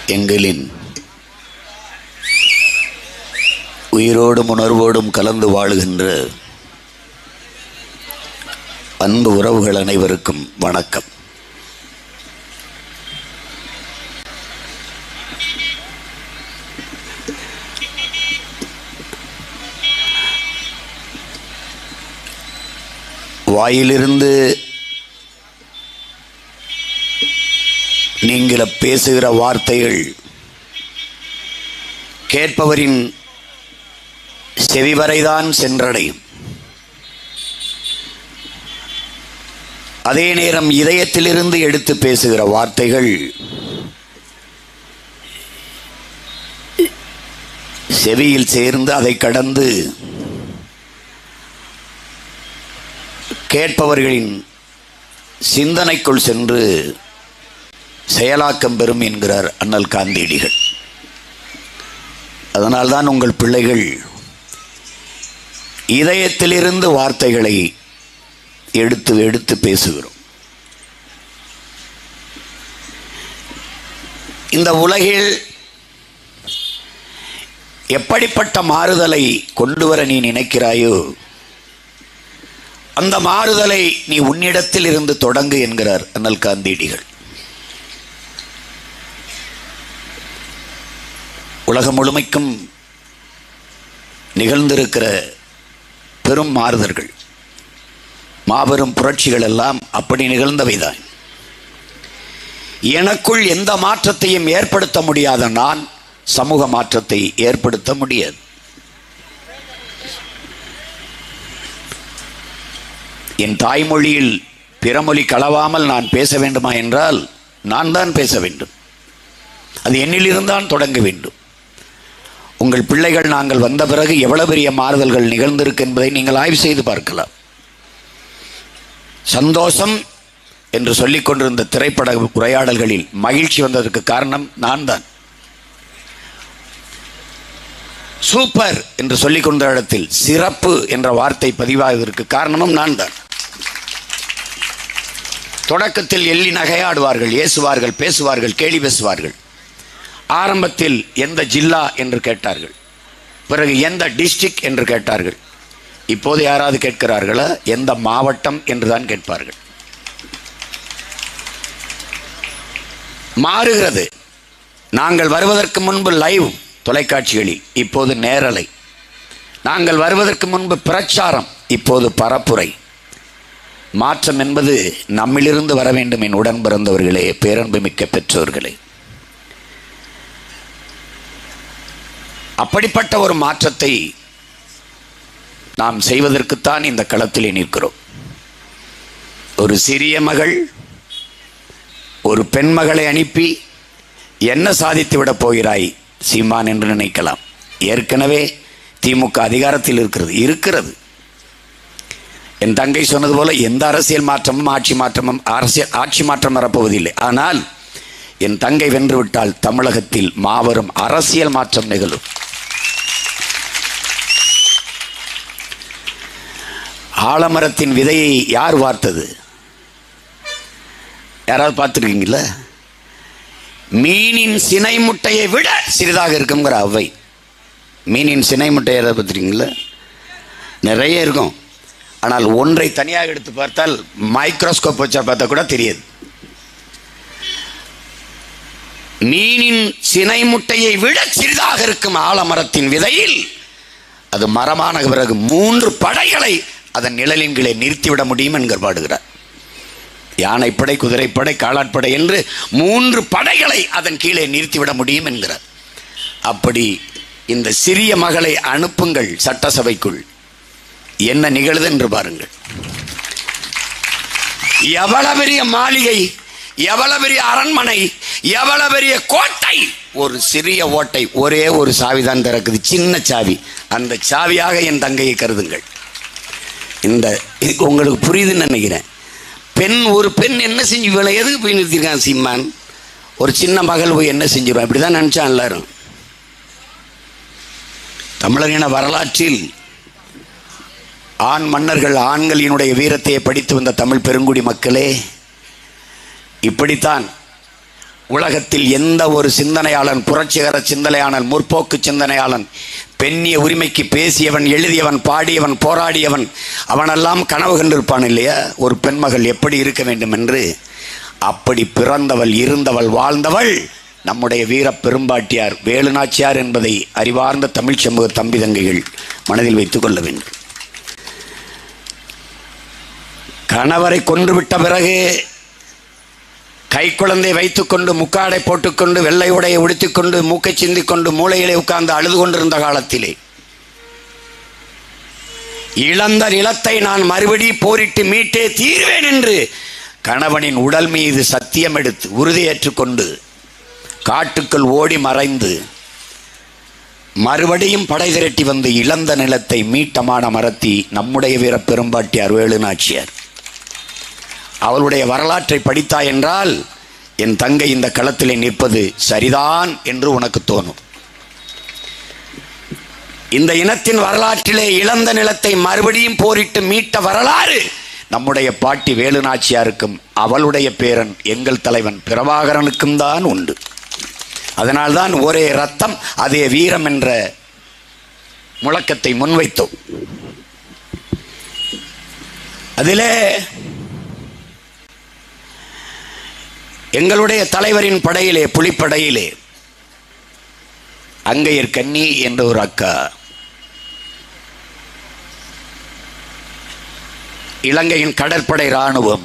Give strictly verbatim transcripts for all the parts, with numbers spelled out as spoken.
எங்களின் உயிரோடும் உணர்வோடும் கலந்து வாழுகின்ற அன்பு உறவுகள் அனைவருக்கும் வணக்கம். வாயிலிருந்து நீங்கள் பேசுகிற வார்த்தைகள் கேட்பவரின் செவிவரைதான் சென்றடையும். அதே நேரம் இதயத்திலிருந்து எடுத்து பேசுகிற வார்த்தைகள் செவியில் சேர்ந்து அதை கடந்து கேட்பவர்களின் சிந்தனைக்குள் சென்று செயலாக்கம் பெறும் என்கிறார் அண்ணல் காந்தியடிகள். அதனால்தான் உங்கள் பிள்ளைகள் இதயத்திலிருந்து வார்த்தைகளை எடுத்து எடுத்து பேசுகிறோம். இந்த உலகில் எப்படிப்பட்ட மாறுதலை கொண்டு வர நீ நினைக்கிறாயோ அந்த மாறுதலை நீ உன்னிடத்தில் இருந்து தொடங்கு என்கிறார் அண்ணல் காந்தியடிகள். உலகம் முழுமைக்கும் நிகழ்ந்திருக்கிற பெரும் மாறுதல்கள், மாபெரும் புரட்சிகள் எல்லாம் அப்படி நிகழ்ந்தவைதான். எனக்குள் எந்த மாற்றத்தையும் ஏற்படுத்த முடியாத நான் சமூக மாற்றத்தை ஏற்படுத்த முடியாது. என் தாய்மொழியில் பிறமொழி கலவாமல் நான் பேச வேண்டுமா என்றால் நான் தான் பேச வேண்டும். அது என்னிலிருந்தான் தொடங்க வேண்டும். உங்கள் பிள்ளைகள் நாங்கள் வந்த பிறகு எவ்வளவு பெரிய மாறுதல்கள் நிகழ்ந்திருக்கு என்பதை நீங்கள் ஆய்வு செய்து பார்க்கலாம். சந்தோஷம் என்று சொல்லிக் கொண்டிருந்த திரைப்பட உரையாடல்களில் மகிழ்ச்சி வந்ததற்கு காரணம் நான் தான். சூப்பர் என்று சொல்லிக் கொண்ட இடத்தில் சிறப்பு என்ற வார்த்தை பதிவாவதற்கு காரணமும் நான் தான். தொடக்கத்தில் எள்ளி நகையாடுவார்கள், ஏசுவார்கள், பேசுவார்கள், கேலி பேசுவார்கள். ஆரம்பத்தில் எந்த ஜில்லா என்று கேட்டார்கள், பிறகு எந்த டிஸ்ட்ரிக்ட் என்று கேட்டார்கள். இப்போது யாராவது கேட்கிறார்களா? எந்த மாவட்டம் என்றுதான் கேட்பார்கள். மாறுகிறது. நாங்கள் வருவதற்கு முன்பு லைவ் தொலைக்காட்சிகளில், இப்போது நேரலை. நாங்கள் வருவதற்கு முன்பு பிரச்சாரம், இப்போது பரப்புரை. மாற்றம் என்பது நம்மிலிருந்து வர வேண்டும். என் உடன் பிறந்தவர்களே, பேரன்பு மிக்க பெற்றோர்களே, அப்படிப்பட்ட ஒரு மாற்றத்தை நாம் செய்வதற்குத்தான் இந்த களத்திலே நிற்கிறோம். ஒரு சிறிய மகள் ஒரு பெண் மகளை அனுப்பி என்ன சாதித்து விட போகிறாய் சீமான் என்று நினைக்கலாம். ஏற்கனவே திமுக அதிகாரத்தில் இருக்கிறது இருக்கிறது என் தங்கை சொன்னது போல எந்த அரசியல் மாற்றமும் ஆட்சி மாற்றமும் அரசியல் ஆட்சி மாற்றம் வரப்போவதில்லை. ஆனால் என் தங்கை வென்றுவிட்டால் தமிழகத்தில் மாபெரும் அரசியல் மாற்றம் நிகழும். ஆலமரத்தின் விதையை யார் வார்த்தது? யாராவது பார்த்துருக்கீங்களா? மீனின் சினை முட்டையை விட சிறிதாக இருக்குங்கிற அவை. மீனின் சினை முட்டை யாராவது பார்த்துருக்கீங்களா? நிறைய இருக்கும். ஆனால் ஒன்றை தனியாக எடுத்து பார்த்தால் மைக்ரோஸ்கோப் வச்சா பார்த்தா கூட தெரியாது. மீனின் சினை முட்டையை விட சிறிதாக இருக்கும் ஆலமரத்தின் விதையில் அது மரமான பிறகு மூன்று படைகளை அதன் நிழலின் கீழே நிறுத்திவிட முடியும் என்கிற பாடுகிறார். யானைப்படை, குதிரைப்படை, காலாட்படை என்று மூன்று படைகளை அதன் கீழே நிறுத்திவிட முடியும் என்கிறார். அப்படி இந்த சிறிய மகளை அனுப்புங்கள் சட்டசபைக்குள், என்ன நிகழுது என்று பாருங்கள். எவ்வளவு பெரிய மாளிகை, எவ்வளவு பெரிய அரண்மனை, எவ்வளவு பெரிய கோட்டை, ஒரு சிறிய ஓட்டை, ஒரே ஒரு சாவிதான் திறக்குது, சின்ன சாவி. அந்த சாவியாக என் தங்கையை கருதுங்கள். இந்த உங்களுக்கு புரியுதுன்னு நினைக்கிறேன். பெண் ஒரு பெண் என்ன செஞ்சு இவளை எதுக்கு போய் நிறுத்திருக்கான் சீமான்? ஒரு சின்ன மகள் போய் என்ன செஞ்சிருவான்? இப்படிதான் நினைச்சான் எல்லாரும். தமிழரின வரலாற்றில் ஆண் மன்னர்கள், ஆண்களினுடைய வீரத்தை படித்து வந்த தமிழ் பெருங்குடி மக்களே, இப்படித்தான் உலகத்தில் எந்த ஒரு சிந்தனையாளன், புரட்சிகர சிந்தனையாளன், முற்போக்கு சிந்தனையாளன், பெண்ணிய உரிமைக்கு பேசியவன், எழுதியவன், பாடியவன், போராடியவன், அவனெல்லாம் கனவு கண்டிருப்பான் இல்லையா, ஒரு பெண்மகள் எப்படி இருக்க வேண்டும் என்று. அப்படி பிறந்தவள், இருந்தவள், வாழ்ந்தவள் நம்முடைய வீர பெரும்பாட்டியார் வேலுநாச்சியார் என்பதை அறிவார்ந்த தமிழ் சமூக தம்பி தங்கைகள் மனதில் வைத்துக் கொள்ள வேண்டும். கணவரை கொன்றுவிட்ட பிறகு கை குழந்தை வைத்துக்கொண்டு, முக்காடை போட்டுக்கொண்டு, வெள்ளை உடையை உடுத்திக்கொண்டு, மூக்கை சிந்திக்கொண்டு, மூளையிலே உட்கார்ந்து அழுது கொண்டிருந்த காலத்திலே இழந்த நிலத்தை நான் மறுபடி போரிட்டு மீட்டே தீர்வேன் என்று கணவனின் உடல் மீது சத்தியம் எடுத்து உறுதியேற்றுக்கொண்டு காட்டுக்குள் ஓடி மறைந்து மறுபடியும் படை திரட்டி வந்து இழந்த நிலத்தை மீட்டமான மரத்தி நம்முடைய வீர பெரும்பாட்டியார் வேலுநாச்சியார். அவளுடைய வரலாற்றை படித்தாய் என்றால் என் தங்கை இந்த களத்திலே நிற்பது சரிதான் என்று உனக்கு தோணும். இந்த இனத்தின் வரலாற்றிலே இழந்த நிலத்தை மறுபடியும் போரிட்டு மீட்ட வரலாறு நம்முடைய பாட்டி வேலுநாச்சியாருக்கும் அவளுடைய பேரன் எங்கள் தலைவன் பிரபாகரனுக்கும் தான் உண்டு. அதனால்தான் ஒரே ரத்தம் அதே வீரம் என்ற முழக்கத்தை முன்வைத்தோம். அதிலே எங்களுடைய தலைவரின் படையிலே, புலிப்படையிலே அங்கையர் கன்னி என்ற ஒரு அக்கா இலங்கையின் கடற்படை இராணுவம்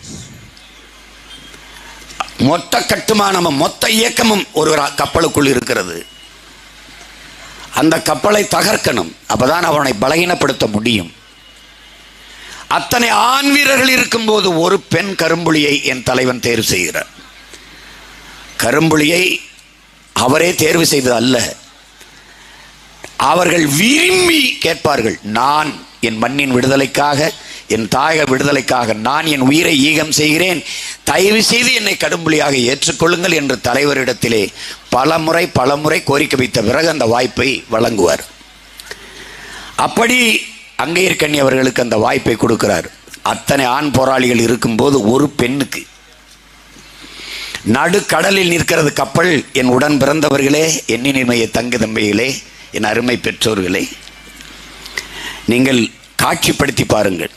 மொத்த கட்டுமானமும் மொத்த இயக்கமும் ஒரு கப்பலுக்குள் இருக்கிறது. அந்த கப்பலை தகர்க்கணும், அப்பதான் அவனை பலகீனப்படுத்த முடியும். அத்தனை ஆண் வீரர்கள் இருக்கும்போது ஒரு பெண் கரும்புலியை என் தலைவன் தேர்வு செய்கிறார். கரும்புலியை அவரே தேர்வு செய்தது அல்ல, அவர்கள் விரும்பி கேட்பார்கள். நான் என் மண்ணின் விடுதலைக்காக, என் தாயக விடுதலைக்காக நான் என் உயிரை ஈகம் செய்கிறேன், தயவு செய்து என்னை கடும்புலியாக ஏற்றுக்கொள்ளுங்கள் என்று தலைவரிடத்திலே பல முறை பல முறை கோரிக்கை வைத்த பிறகு அந்த வாய்ப்பை வழங்குவார். அப்படி அங்கையர் கன்னி அவர்களுக்கு அந்த வாய்ப்பை கொடுக்கிறார். அத்தனை ஆண் போராளிகள் இருக்கும்போது ஒரு பெண்ணுக்கு நடுக்கடலில் நிற்கிறது கப்பல். என் உடன் பிறந்தவர்களே, எண்ணினிமைய தங்கு தம்பிகளே, என் அருமை பெற்றோர்களே, நீங்கள் காட்சிப்படுத்தி பாருங்கள்.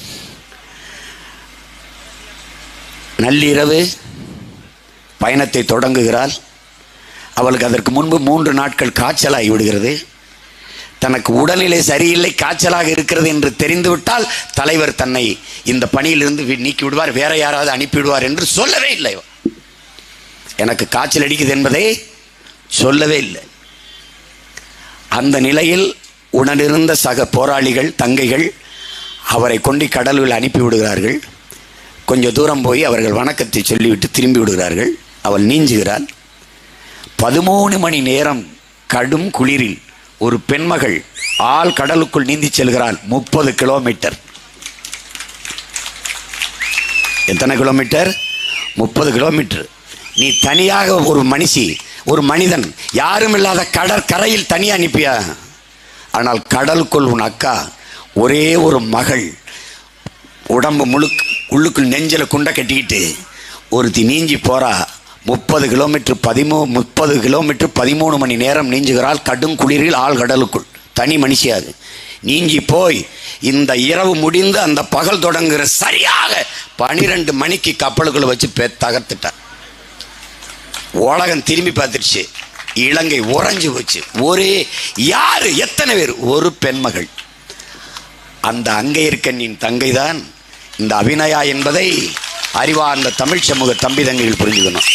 நள்ளிரவு பயணத்தை தொடங்குகிறாள். அவளுக்கு அதற்கு முன்பு மூன்று நாட்கள் காய்ச்சலாகி விடுகிறது. தனக்கு உடல்நிலை சரியில்லை, காய்ச்சலாக இருக்கிறது என்று தெரிந்துவிட்டால் தலைவர் தன்னை இந்த பணியிலிருந்து நீக்கி விடுவார், வேற யாராவது அனுப்பிவிடுவார் என்று சொல்லவே இல்லை. எனக்கு காய்ச்சல் அடிக்குது என்பதை சொல்லவே இல்லை. அந்த நிலையில் உடனிருந்த சக போராளிகள், தங்கைகள் அவரை கொண்டு கடலில் அனுப்பிவிடுகிறார்கள். கொஞ்சம் தூரம் போய் அவர்கள் வணக்கத்தை சொல்லிவிட்டு திரும்பி விடுகிறார்கள். அவள் நீஞ்சுகிறாள். பதிமூணு மணி நேரம் கடும் குளிரில் ஒரு பெண்மகள் ஆள் கடலுக்குள் நீந்தி செல்கிறாள். முப்பது கிலோமீட்டர். எத்தனை கிலோமீட்டர்? முப்பது கிலோமீட்டர். நீ தனியாக ஒரு மனுஷி, ஒரு மனிதன், யாரும் இல்லாத கடற்கரையில் தனியாக அனுப்பியா? ஆனால் கடலுக்குள் உன் அக்கா, ஒரே ஒரு மகள், உடம்பு முழுக்க உள்ளுக்குள் நெஞ்சில் குண்டை கட்டிக்கிட்டு ஒருத்தி நீஞ்சி போறா. முப்பது கிலோமீட்டர் பதிமூ முப்பது கிலோமீட்டர் பதிமூணு மணி நேரம் நீஞ்சுகிறாள் கடும் குளிரில் ஆள் கடலுக்குள். தனி மனுஷியாது நீஞ்சி போய் இந்த இரவு முடிந்து அந்த பகல் தொடங்குகிற சரியாக பனிரெண்டு மணிக்கு கப்பலுக்குள்ள வச்சு பெ தகர்த்துட்டார். உலகம் திரும்பி பார்த்துருச்சு. இலங்கை உறைஞ்சு போச்சு. ஒரே யாரு, எத்தனை பேர்? ஒரு பெண்மகள். அந்த அங்கையர் கண்ணின் தங்கைதான் இந்த அபிநயா என்பதை அறிவார்ந்த தமிழ் சமூக தம்பி தங்கைகள் புரிஞ்சுக்கணும்.